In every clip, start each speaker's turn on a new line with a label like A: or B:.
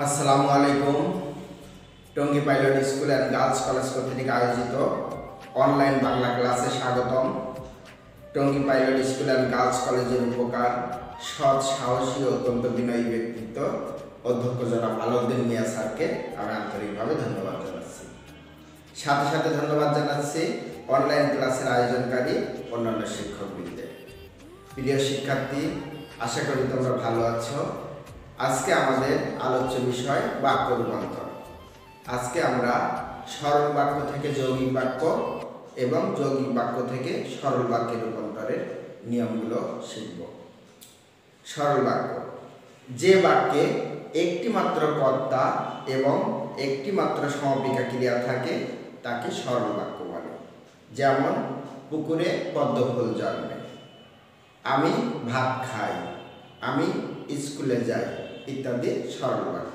A: আসসালামু আলাইকুম। Tongi pilot school and girls college কর্তৃক আয়োজিত অনলাইন বাংলা ক্লাসে স্বাগতম। Tongi pilot school and girls কলেজের উপকার সৎ, সাহসী ও অত্যন্ত বিনয়ী ব্যক্তিত্ব অধ্যক্ষ জনাব আলাউদ্দিন মিয়া স্যারকে আমি আন্তরিকভাবে ধন্যবাদ জানাচ্ছি। সাথে সাথে ধন্যবাদ জানাচ্ছি অনলাইন ক্লাসের আয়োজনকারী অন্যান্য শিক্ষকবৃন্দের। প্রিয় শিক্ষার্থী, আশা করি তোমরা ভালো আছো। আজকে আমাদের আলোচ্য বিষয় বাক্য রূপান্তর। আজকে আমরা সরল বাক্য থেকে যৌগিক বাক্য এবং যৌগিক বাক্য থেকে সরল বাক্যে রূপান্তরের নিয়মগুলো শিখব। সরল বাক্য, যে বাক্যে একটি মাত্র কর্তা এবং একটি মাত্র সমাপিকা ক্রিয়া থাকে তাকে সরল বাক্য বলে। যেমন পুকুরে পদ্ম ফুল জন্মে, আমি ভাত খাই, আমি স্কুলে যাই ইত্যাদি সরল বাক্য।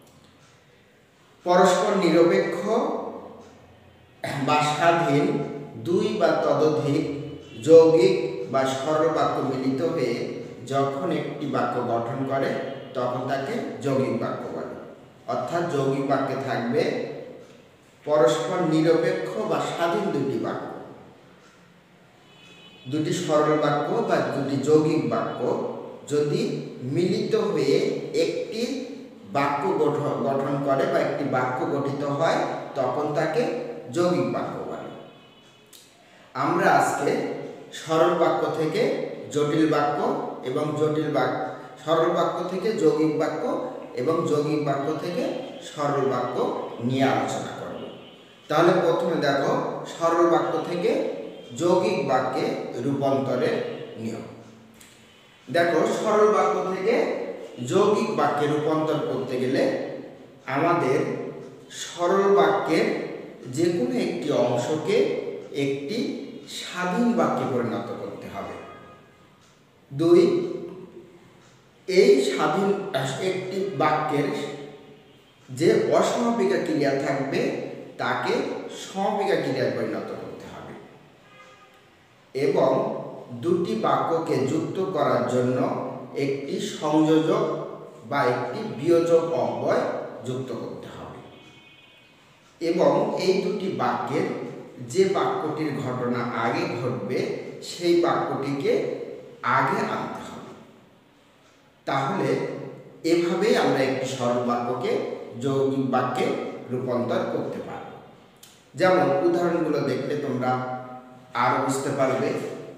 A: পরস্পর নিরপেক্ষ বা স্বাধীন দুই বা ততোধিক যৌগিক বা সরল বাক্য মিলিত হয়ে যখন একটি বাক্য গঠন করে তখন তাকে যৌগিক বাক্য বলে। অর্থাৎ যৌগিক বাক্যে থাকবে পরস্পর নিরপেক্ষ বা স্বাধীন দুটি বাক্য। দুটি সরল বাক্য বা দুটি যৌগিক বাক্য যদি মিলিত হয়ে একটি বাক্য গঠন করে বা একটি বাক্য গঠিত হয় তখন তাকে যৌগিক বাক্য বলে। আমরা আজকে সরল বাক্য থেকে জটিল বাক্য এবং সরল বাক্য থেকে যৌগিক বাক্য এবং যৌগিক বাক্য থেকে সরল বাক্য নিয়ে আলোচনা করব। তাহলে প্রথমে দেখো সরল বাক্য থেকে যৌগিক বাক্যে রূপান্তরের নিয়ম। দেখো, সরল বাক্য থেকে যৌগিক বাক্যে রূপান্তর করতে গেলে আমাদের সরল বাক্যের যে কোনো একটি অংশকে একটি স্বাধীন বাক্যে পরিণত করতে হবে। দুই, এই স্বাধীন একটি বাক্যের যে অসমাপিকা ক্রিয়া থাকবে তাকে সমাপিকা ক্রিয়ায় পরিণত করতে হবে এবং দুটি বাক্যকে যুক্ত করার জন্য একটি সংযোজক বা একটি বিয়োজক অব্যয় যুক্ত করতে হবে এবং এই দুটি বাক্যের যে বাক্যটির ঘটনা আগে ঘটবে সেই বাক্যটিকে আগে আনতে হবে। তাহলে এভাবেই আমরা একটি সরল বাক্যকে যৌগিক বাক্যে রূপান্তর করতে পারি। যেমন উদাহরণগুলো দেখলে তোমরা আরো বুঝতে পারবে।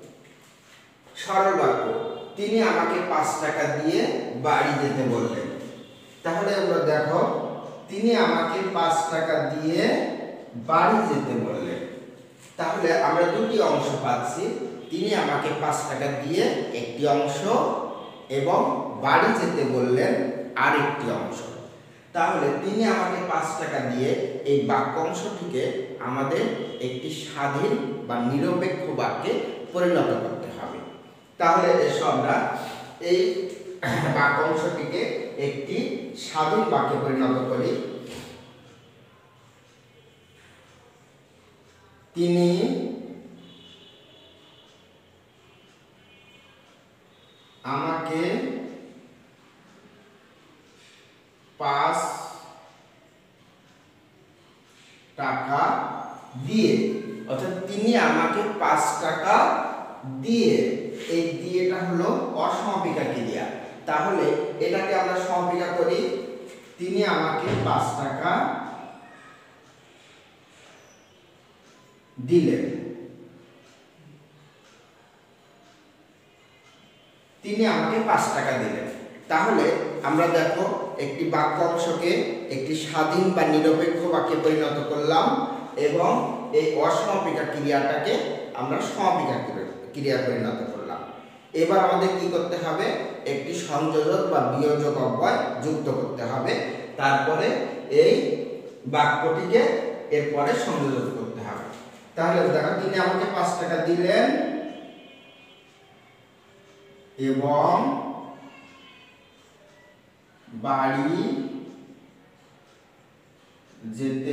A: সরল বাক্য, তিনি আমাকে 5 টাকা দিয়ে বাড়ি যেতে বললেন। তাহলে আমরা দেখো, তিনি আমাকে 5 টাকা দিয়ে বাড়ি যেতে বললেন। তাহলে আমরা দুটি অংশ পাচ্ছি, তিনি আমাকে 5 টাকা দিয়ে একটি অংশ এবং বাড়ি যেতে বললেন আরেকটি অংশ। তাহলে তিনি আমাকে 5 টাকা দিয়ে এই বাক্য অংশটিকে আমাদের একটি স্বাধীন বা নিরপেক্ষ বাক্যে পরিণত করতে হবে। তাহলে এসো আমরা এই বাক্য অংশটিকে একটি স্বাধীন বাক্যে পরিণত করি। তিনি আমাকে 5 টাকা দিয়ে, অর্থাৎ তিনি আমাকে 5 টাকা দিয়ে, এই দিয়েটা হলো অসমাপিকা ক্রিয়া। তাহলে এটাকে আমরা সমাপিকা করি, তিনি আমাকে 5 টাকা দিলেন। তিনি আমাকে 5 টাকা দিলেন। তাহলে আমরা দেখো একটি বাক্য অংশকে একটি স্বাধীন বা নিরপেক্ষ বাক্যে পরিণত করলাম এবং এই অসমাপিকা ক্রিয়াটাকে আমরা সমাপিকা ক্রিয়া পরিণত করলাম। এবার আমাদের কি করতে হবে? একটি সংযোজক বা বিয়োজক অব্যয় যুক্ত করতে হবে। তারপরে এই বাক্যটিকে এরপরে সংযোজক করতে হবে। তাহলে দেখো, তিনি আমাকে 5 টাকা দিলেন এবং বাড়ি যেতে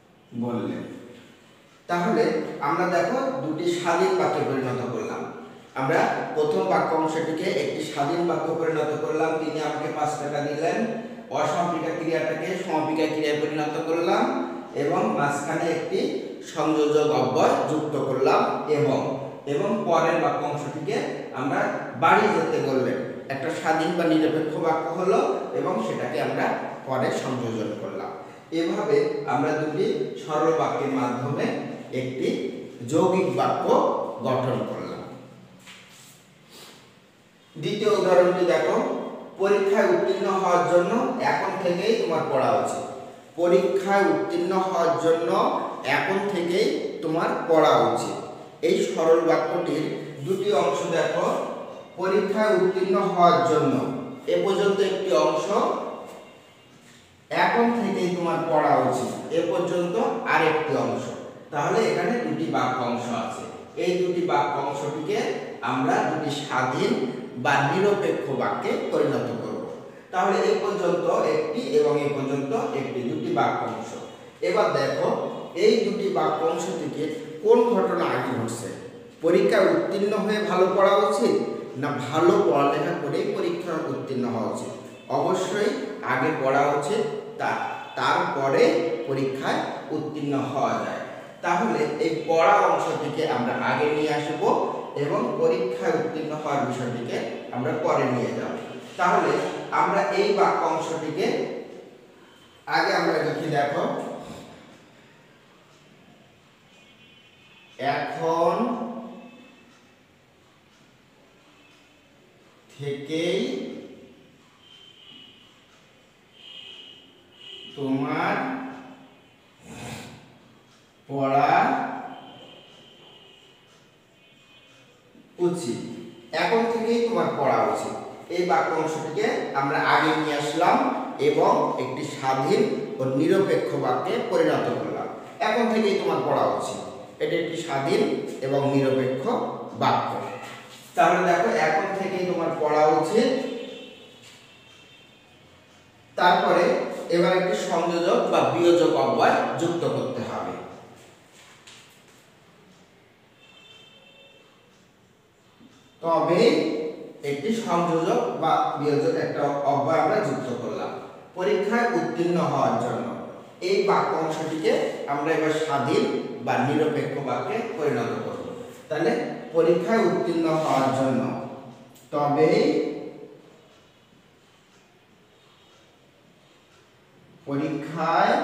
A: বললেন। তাহলে আমরা দেখো দুটি স্বাধীন বাক্যে পরিণত করলাম। আমরা প্রথম বাক্য অংশটিকে একটি স্বাধীন বাক্য পরিণত করলাম, তিনি আমাকে 5 টাকা দিলেন। অসমাপিকা ক্রিয়াটাকে সমাপিকা ক্রিয়ায় পরিণত করলাম এবং মাঝখানে একটি সংযোজক অব্যয় যুক্ত করলাম এবং পরের বাক্য অংশটিকে আমরা বাড়ি যেতে বললেন, একটা স্বাধীন বা নিরপেক্ষ বাক্য হলো এবং সেটাকে আমরা পরে সংযোজন করলাম। এভাবে আমরা দুটি সরল বাক্যের মাধ্যমে একটি যৌগিক বাক্য গঠন করলাম। দ্বিতীয় উদাহরণটি দেখো, পরীক্ষায় উত্তীর্ণ হওয়ার জন্য এখন থেকেই তোমার পড়া উচিত। পরীক্ষায় উত্তীর্ণ হওয়ার জন্য এখন থেকেই তোমার পড়া উচিত। এই সরল বাক্যটির দুটি অংশ দেখো। পরীক্ষায় উত্তীর্ণ হওয়ার জন্য এ পর্যন্ত একটি অংশ, এখন থেকেই তোমার পড়া উচিত এ পর্যন্ত আরেকটি অংশ। তাহলে এখানে দুটি বাক্য অংশ আছে। এই দুটি বাক্য অংশটিকে আমরা দুটি স্বাধীন বা নিরপেক্ষ বাক্যে পরিণত করব। তাহলে এই পর্যন্ত একটি এবং এই পর্যন্ত একটি, দুটি বাক্য অংশ। এবার দেখো এই দুটি বাক্য অংশ থেকে কোন ঘটনা আগে ঘটছে? পরীক্ষায় উত্তীর্ণ হয়ে ভালো পড়া উচিত না ভালো পড়ালেখা করে পরীক্ষায় উত্তীর্ণ হওয়া উচিত? অবশ্যই আগে পড়া উচিত, তারপরে পরীক্ষায় উত্তীর্ণ হওয়া যায়। তাহলে এই পড়া অংশটিকে আমরা আগে নিয়ে আসব এবং পরীক্ষায় উত্তীর্ণ হওয়ার বিষয়টিকে আমরা পরে নিয়ে যাব। তাহলে আমরা এই বাক্য অংশটিকে আগে আমরা লিখি। দেখো, এখন থেকেই তোমার পড়া উচিত। এখন থেকেই তোমার পড়া উচিত। এই বাক্য অংশটিকে আমরা আগে নিয়ে আসলাম এবং একটি স্বাধীন ও নিরপেক্ষ বাক্যে পরিণত করলাম। এখন থেকেই তোমার পড়া উচিত, এটি একটি স্বাধীন এবং নিরপেক্ষ বাক্য। তাহলে দেখো, এখন থেকেই তোমার পড়া উচিত, তারপরে এবার একটি সংযোজক বা বিয়োজক অব্যয় যুক্ত করতে হবে। তবে একটি সংযোজক বা বিয়োজক একটা অব্যয় আমরা যুক্ত করলাম পরীক্ষায় উত্তীর্ণ হওয়ার জন্য। এই বাক্য অংশটিকে আমরা এবার স্বাধীন বা নিরপেক্ষ বাক্যে পরিণত করব। তাহলে পরীক্ষায় উত্তীর্ণ হওয়ার জন্য, তবে পরীক্ষায়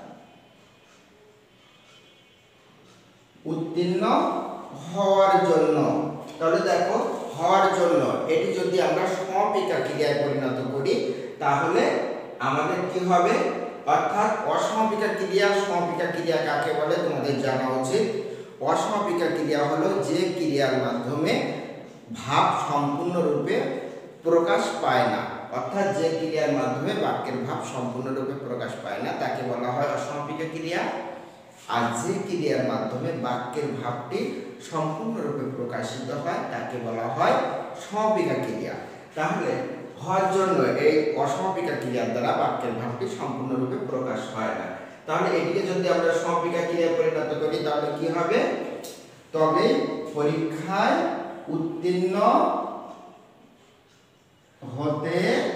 A: উত্তীর্ণ হওয়ার জন্য। তাহলে দেখো, হওয়ার জন্য এটি যদি আমরা সমাপিকা ক্রিয়ায় পরিণত করি তাহলে আমাদের কি হবে? অর্থাৎ অসমাপিকা ক্রিয়া, সমাপিকা ক্রিয়া কাকে বলে তোমাদের জানা উচিত। অসমাপিকা ক্রিয়া হলো যে ক্রিয়ার মাধ্যমে ভাব সম্পূর্ণরূপে প্রকাশ পায় না, অর্থাৎ যে ক্রিয়ার মাধ্যমে বাক্যের ভাব সম্পূর্ণরূপে প্রকাশ পায় না তাকে বলা হয় অসমাপিকা ক্রিয়া। আর যে ক্রিয়ার মাধ্যমে বাক্যের ভাবটি সম্পূর্ণরূপে প্রকাশিত হয় তাকে বলা হয় সমাপিকা ক্রিয়া। তাহলে হওয়ার জন্য এই অসমাপিকা ক্রিয়ার দ্বারা বাক্যের ভাবটি সম্পূর্ণরূপে প্রকাশ হয় না। তাহলে এটিকে যদি আমরা সমাপিকা ক্রিয়ায় পরিণত করি তাহলে কি হবে? তবে পরীক্ষায় উত্তীর্ণ হতে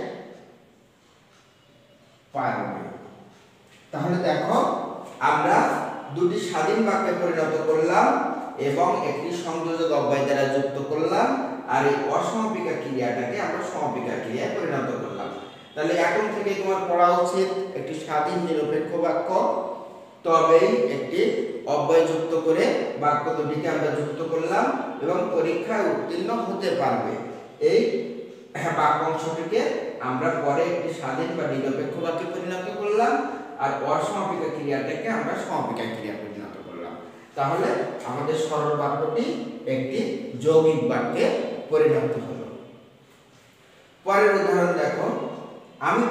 A: পারবে। তাহলে দেখো, আমরা দুটি স্বাধীন বাক্যে পরিণত করলাম এবং একটি সংযোজক অব্যয় দ্বারা যুক্ত করলাম, আর এই অসমাপিকা ক্রিয়াটাকে আমরা সমাপিকা ক্রিয়ায় পরিণত করলাম। তাহলে এখন থেকে তোমার পড়া উচিত একটি স্বাধীন নিরপেক্ষ বাক্য, তবেই একটি অব্যয় যুক্ত করে বাক্য দুটিকে আমরা যুক্ত করলাম এবং পরীক্ষায় উত্তীর্ণ হতে পারবে। এই বাক্য অংশটিকে আমরা পরে একটি স্বাধীন বা নিরপেক্ষ বাক্যে পরিণত করলাম আর অসমাপিকা ক্রিয়াটাকে আমরা সমাপিকা ক্রিয়া পরিণত করলাম। তাহলে আমাদের সরল বাক্যটি একটি যৌগিক বাক্যে পরিণত হলো। পরের উদাহরণ দেখো, আমি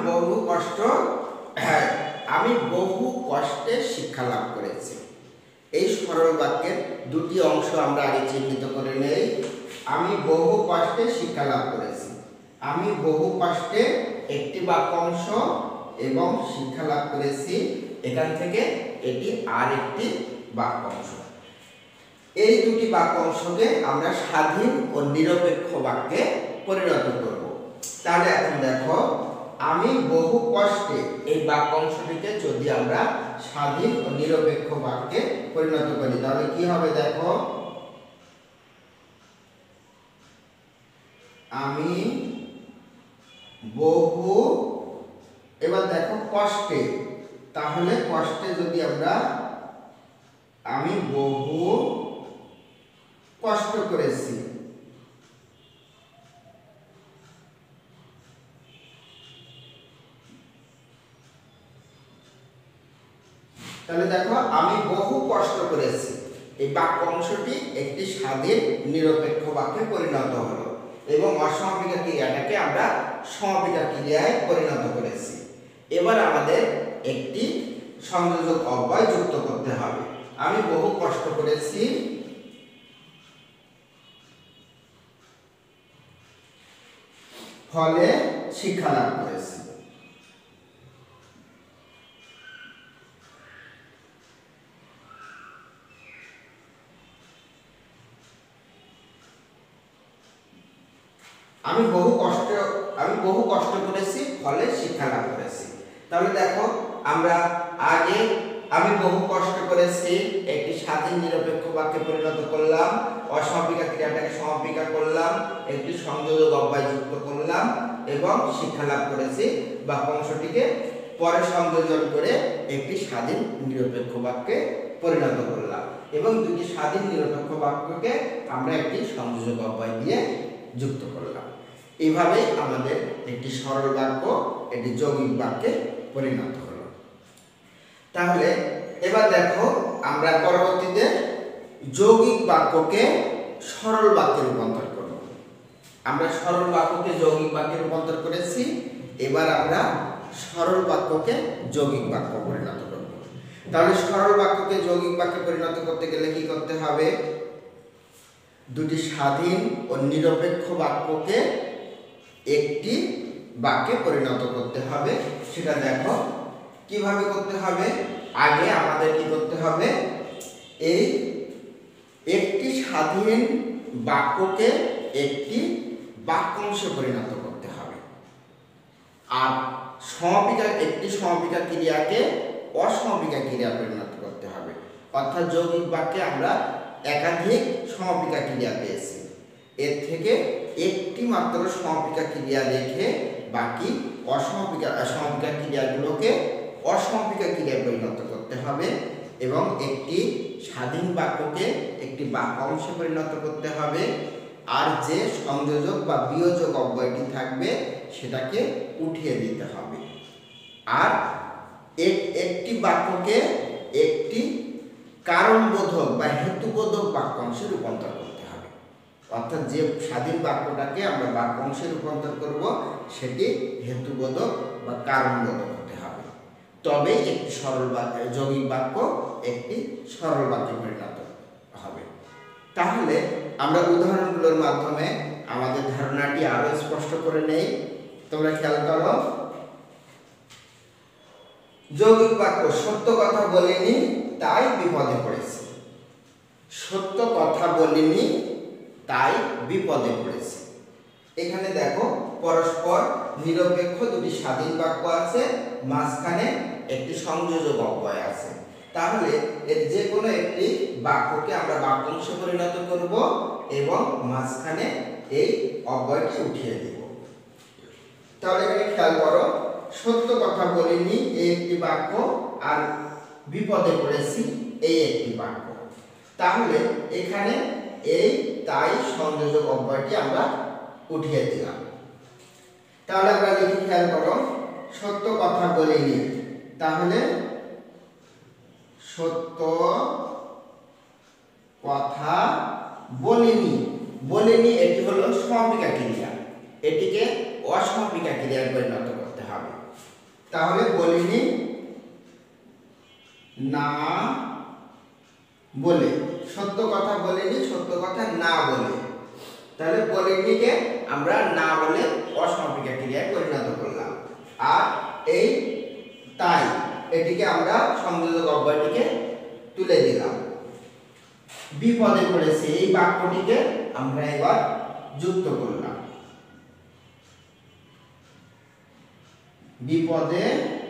A: বহু কষ্টে শিক্ষা লাভ করেছি। এই সরল বাক্যের দুটি অংশ আমরা আগে চিহ্নিত করে নেই। আমি বহু কষ্টে শিক্ষা লাভ করেছি। আমি বহু কষ্টে একটি বাক্য অংশ এবং শিক্ষা লাভ করেছি, এখান থেকে এটি আর একটি বাক্য অংশ। এই দুটি বাক্য অংশকে আমরা স্বাধীন ও নিরপেক্ষ বাক্যে পরিণত করব। তাহলে এখন দেখো, আমি বহু কষ্টে, এই বাক্য অংশটিকে যদি আমরা স্বাধীন ও নিরপেক্ষ বাক্যে পরিণত করি তাহলে কি হবে দেখো, আমি বহু, এবার দেখো কষ্টে, তাহলে কষ্টে যদি আমরা আমি বহু কষ্ট করেছি, তাহলে দেখো আমি বহু কষ্ট করেছি, এই বাক্য অংশটি একটি স্বাধীন নিরপেক্ষ বাক্যে পরিণত হলো এবং অসমাপিকা ক্রিয়াটাকে আমরা সমাপিকা ক্রিয়ায় পরিণত করেছি। এবার আমাদের একটি সংযোজক অব্যয় যুক্ত করতে হবে। আমি বহু কষ্ট করেছি, ফলে শিক্ষা লাভ করেছি। আমি বহু কষ্ট করেছি, ফলে শিক্ষা লাভ করেছি। তাহলে দেখো, আমরা আগে আমি বহু কষ্ট করেছি একটি স্বাধীন নিরপেক্ষ বাক্যে পরিণত করলাম, অসমাপিকা ক্রিয়াটাকে সমাপিকা করলাম, একটি সংযোজক অব্যয় যুক্ত করলাম এবং শিক্ষা লাভ করেছি বাক্য অংশটিকে পরে সংযোজন করে একটি স্বাধীন নিরপেক্ষ বাক্যে পরিণত করলাম এবং দুটি স্বাধীন নিরপেক্ষ বাক্যকে আমরা একটি সংযোজক অব্যয় দিয়ে যুক্ত করলাম। এইভাবে আমাদের একটি সরল বাক্য একটি যৌগিক বাক্যে পরিণত হলো। তাহলে এবার দেখো, আমরা পরবর্তীতে যৌগিক বাক্যকে সরল বাক্যে রূপান্তর করব। আমরা সরল বাক্যকে যৌগিক বাক্যে রূপান্তর করেছি, এবার আমরা সরল বাক্যকে যৌগিক বাক্য পরিণত করব। তাহলে সরল বাক্যকে যৌগিক বাক্যে পরিণত করতে গেলে কি করতে হবে? দুটি স্বাধীন ও নিরপেক্ষ বাক্যকে একটি বাক্যে পরিণত করতে হবে। সেটা দেখো কিভাবে করতে হবে। আগে আমাদের কি করতে হবে? এই একটি স্বাধীন বাক্যকে একটি বাক্যাংশে পরিণত করতে হবে, আর একটি সমাপিকা ক্রিয়াকে অসমাপিকা ক্রিয়া পরিণত করতে হবে। অর্থাৎ যৌগিক বাক্যে আমরা একাধিক সমাপিকা ক্রিয়া পেয়েছি, এর থেকে একটি মাত্র সমাপিকা ক্রিয়া রেখে বাকি সমাপিকা ক্রিয়াগুলোকে অসমাপিকা ক্রিয়ায় পরিণত করতে হবে এবং একটি স্বাধীন বাক্যকে একটি বাক্যাংশে পরিণত করতে হবে, আর যে সংযোজক বা বিয়োজক অব্যয়টি থাকবে সেটাকে উঠিয়ে দিতে হবে, আর একটি বাক্যকে একটি কারণবোধক বা হেতুবোধক বাক্যাংশে রূপান্তর করতে হবে। অর্থাৎ যে স্বাধীন বাক্যটাকে আমরা বাক্যাংশে রূপান্তর করব সেটি হেতুবোধক বা কারণবোধক হতে হবে, তবে একটি সরল বাক্য যৌগিক বাক্য একটি সরল বাক্যে পরিণত হবে। তাহলে আমরা উদাহরণগুলোর মাধ্যমে আমাদের ধারণাটি আরো স্পষ্ট করে নেই। তোমরা খেয়াল করো, যৌগিক বাক্য সত্য কথা বলিনি তাই বিপদে পড়েছি। সত্য কথা বলিনি তাই বিপদে পড়েছি। এখানে দেখো পরস্পর নিরপেক্ষ দুটি স্বাধীন বাক্য আছে, মাঝখানে একটি সংযোজক অব্যয় আছে। তাহলে এর যে কোনো একটি বাক্যকে আমরা বাক্যাংশে পরিণত করব এবং মাঝখানে এই অব্যয়টি উঠিয়ে দেব। তাহলে এখানে খেয়াল করো, সত্য কথা বলিনি এই একটি বাক্য, আর বিপদে পড়েছি এই একটি বাক্য। তাহলে এখানে এই তাই সংযোজক অব্যয়টি আমরা উঠিয়ে দিলাম। তাহলে আমরা লিখি, খেয়াল করো, সত্য কথা বলিনি, তাহলে সত্য কথা বলিনি এটি হলো সমাপিকা ক্রিয়া, এটিকে অসমাপিকা ক্রিয়ায় পরিণত করতে হবে। তাহলে বলিনি না বলে, সত্য কথা বলিনি সত্য কথা না বলে, তাহলে বলিনিকে আমরা না বলে অসমাপিকা ক্রিয়ায় পরিণত করলাম, আর এই তাই এটিকে আমরা সংযোজক অব্যয়টিকে তুলে দিলাম। বিপদে পড়েছে, এই বাক্যটিকে আমরা এবার যুক্ত করলাম। বিপদে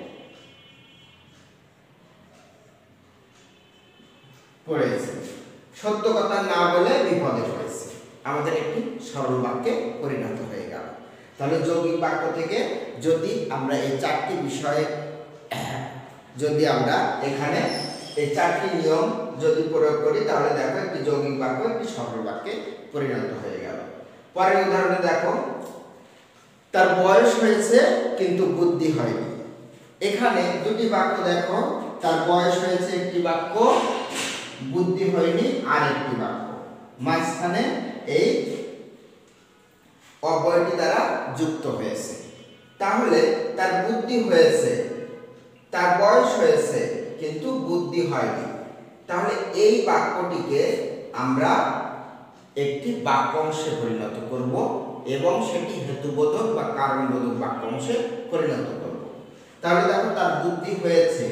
A: পড়েছে, সত্য কথা না বলে বিপদে পড়েছে, আমাদের একটি সরল বাক্যে পরিণত হয়ে গেল। তাহলে যৌগিক বাক্য থেকে যদি আমরা এই চারটি বিষয়ে যদি আমরা এখানে এই চারটি নিয়ম যদি প্রয়োগ করি, তাহলে দেখো একটি যৌগিক বাক্য একটি সরল বাক্যে পরিণত হয়ে গেল। পরের উদাহরণে দেখো, তার বয়স হয়েছে কিন্তু বুদ্ধি হয়নি। এখানে দুটি বাক্য দেখো, তার বয়স হয়েছে একটি বাক্য, বুদ্ধি হয়নি আর একটি বাক্য, মাঝখানে এই অব্যয়টি দ্বারা যুক্ত হয়েছে। তাহলে তার বুদ্ধি হয়েছে, তার বয়স হয়েছে কিন্তু বুদ্ধি হয়নি, তাহলে এই বাক্যটিকে আমরা একটি বাক্যাংশে পরিণত করব এবং সেটি হেতুবোধক বা কারণবোধক বাক্যাংশে পরিণত করব। তাহলে দেখো, তার বুদ্ধি হয়েছে,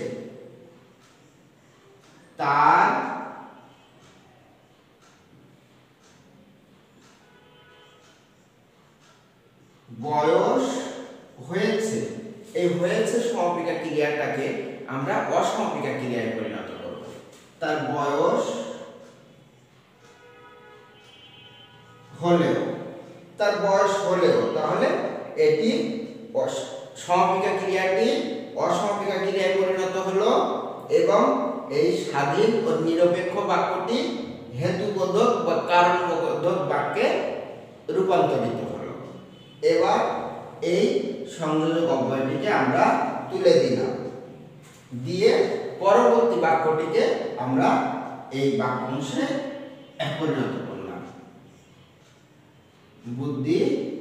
A: তার বয়স হয়েছে, এই হয়েছে সমাপিকা ক্রিয়াটাকে আমরা অসমাপিকা ক্রিয়ায় পরিণত করব। তার বয়স হলেও, তার বয়স হলেও, তাহলে এটি সমাপিকা ক্রিয়াটি অসমাপিকা ক্রিয়ায় পরিণত হলো এবং এই স্বাধীন ও নিরপেক্ষ বাক্যটি হেতুবোধক বা কারণবোধক বাক্যে রূপান্তরিত হলো। এবার এই সংযোজক অব্যয়টিকে আমরা তুলে দিলাম, দিয়ে পরবর্তী বাক্যটিকে আমরা এই বাক্যাংশে পরিণত করলাম। বুদ্ধি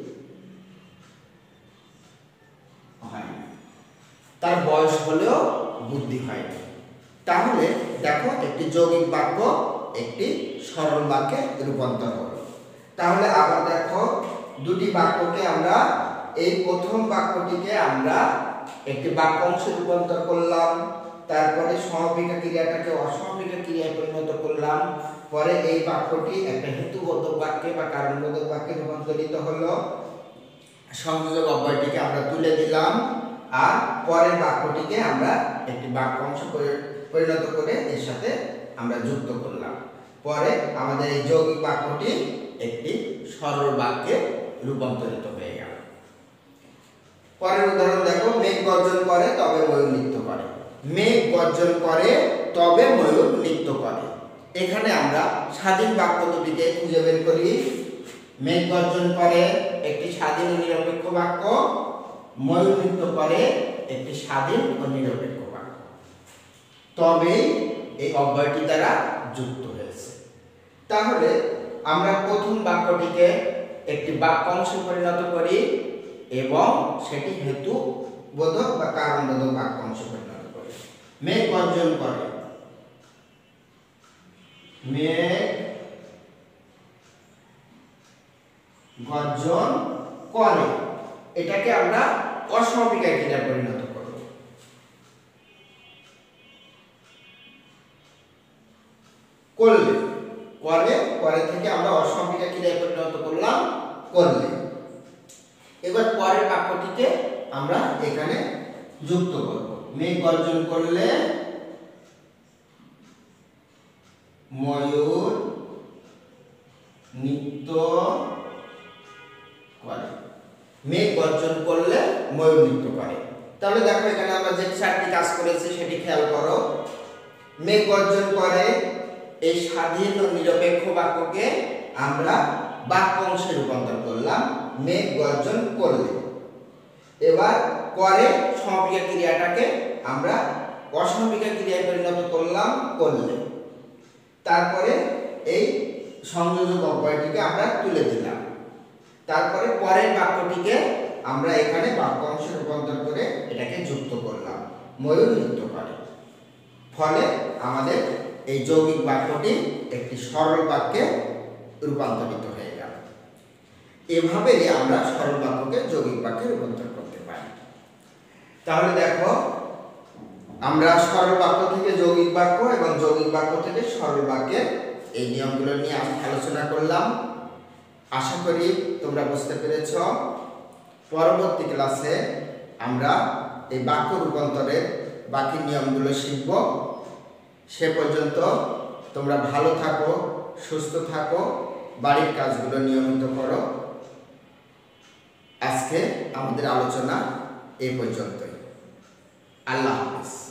A: হয়নি, তার বয়স হলেও বুদ্ধি হয়নি। তাহলে দেখো, একটি যৌগিক বাক্য একটি সরল বাক্যে রূপান্তর হলো। তাহলে আবার দেখো, দুটি বাক্যকে আমরা, এই প্রথম বাক্যটিকে আমরা একটি বাক্যাংশে রূপান্তর করলাম, তারপরে সমাপিকা ক্রিয়াটাকে অসমাপিকা ক্রিয়ায় পরিণত করলাম, পরে এই বাক্যটি একটা হেতুবোধক বাক্যে বা কারণবোধক বাক্যে রূপান্তরিত হলো, সংযোজক অব্যয়টিকে আমরা তুলে দিলাম, আর পরের বাক্যটিকে আমরা একটি বাক্যাংশে পরিণত করে এর সাথে আমরা যুক্ত করলাম। পরে আমাদের এই যৌগিক বাক্যটি একটি সরল বাক্যে রূপান্তরিত হয়ে গেল। পরের উদাহরণ দেখো, মেঘ গর্জন করে তবে ময়ূর নৃত্য করে। মেঘ গর্জন করে তবে ময়ূর নৃত্য করে। এখানে আমরা স্বাধীন বাক্য দুটিকে খুঁজে বের করি। মেঘ গর্জন করে একটি স্বাধীন ও নিরপেক্ষ বাক্য, ময়ূর নৃত্য করে একটি স্বাধীন ও নিরপেক্ষ বাক্য, তবে এই অব্যয়টি দ্বারা যুক্ত হয়েছে। তাহলে আমরা প্রথম বাক্যটিকে একটি বাক্যাংশে পরিণত করি এবং সেটি হেতুবোধক বা কারণবোধক বাক্যাংশে পরিণত করি। মেঘ গর্জন করে, মেঘ গর্জন করে, এটাকে আমরা অসমাপিকা ক্রিয়ায় পরিণত করব। করলে, করে, করে থেকে আমরা অসমাপিকা ক্রিয়ায় পরিণত করলাম করলে। এবার পরের বাক্যটিকে আমরা এখানে যুক্ত করব। মেঘ গর্জন করলে ময়ূর নৃত্য করে। মেঘ গর্জন করলে ময়ূর নৃত্য করে। তাহলে দেখো, এখানে আমরা যে চারটি কাজ করেছি সেটি খেয়াল করো। মেঘ গর্জন করে এই স্বাধীন ও নিরপেক্ষ বাক্যকে আমরা বাক্যাংশে রূপান্তর করলাম, মেঘ গর্জন করলে। এবার করে সমাপিকা ক্রিয়াটাকে আমরা অসমাপিকা ক্রিয়ায় পরিণত করলাম করলে। তারপরে এই সংযোজক অব্যয়টিকে আমরা তুলে দিলাম। তারপরে পরের বাক্যটিকে আমরা এখানে বাক্যাংশে রূপান্তর করে এটাকে যুক্ত করলাম, ময়ূর নৃত্য করে। ফলে আমাদের এই যৌগিক বাক্যটি একটি সরল বাক্যে রূপান্তরিত হয়ে গেল। এভাবে আমরা সরল বাক্যকে যৌগিক বাক্যে রূপান্তর করতে পারি। তাহলে দেখো, আমরা সরল বাক্য থেকে যৌগিক বাক্য এবং যৌগিক বাক্য থেকে সরল বাক্যে এই নিয়মগুলো নিয়ে আলোচনা করলাম। আশা করি তোমরা বুঝতে পেরেছ। পরবর্তী ক্লাসে আমরা এই বাক্য রূপান্তরের বাকি নিয়মগুলো শিখব। সে পর্যন্ত তোমরা ভালো থাকো, সুস্থ থাকো, বাড়ির কাজগুলো নিয়মিত করো। আজকে আমাদের আলোচনা এই পর্যন্তই। আল্লাহ হাফেজ।